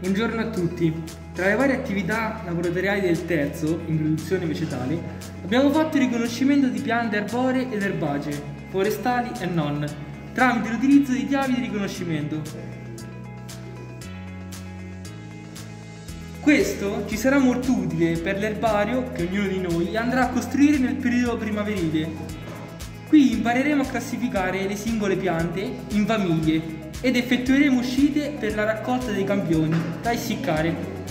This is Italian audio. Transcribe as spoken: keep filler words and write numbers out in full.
Buongiorno a tutti. Tra le varie attività laboratoriali del terzo, in produzione vegetale, abbiamo fatto il riconoscimento di piante arboree ed erbacee, forestali e non, tramite l'utilizzo di chiavi di riconoscimento. Questo ci sarà molto utile per l'erbario che ognuno di noi andrà a costruire nel periodo primaverile. Qui impareremo a classificare le singole piante in famiglie ed effettueremo uscite per la raccolta dei campioni da essiccare.